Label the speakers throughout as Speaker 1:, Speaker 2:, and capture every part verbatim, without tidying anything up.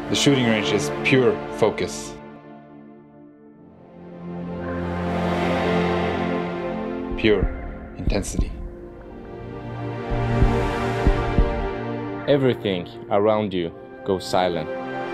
Speaker 1: The shooting range is pure focus. Pure intensity.
Speaker 2: Everything around you goes silent.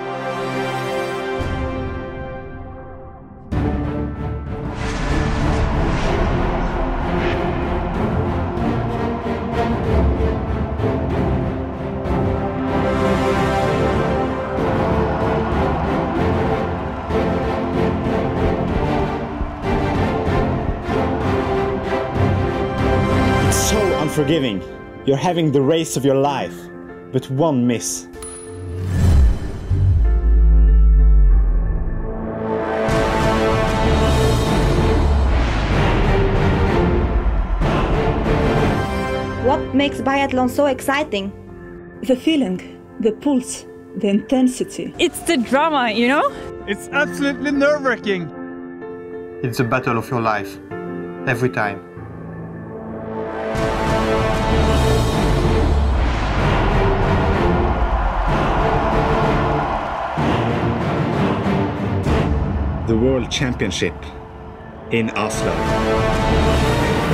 Speaker 3: So unforgiving. You're having the race of your life, but one miss.
Speaker 4: What makes biathlon so exciting?
Speaker 5: The feeling, the pulse, the intensity.
Speaker 6: It's the drama, you know?
Speaker 7: It's absolutely nerve-wracking.
Speaker 8: It's the battle of your life, every time.
Speaker 3: The World Championship in Oslo.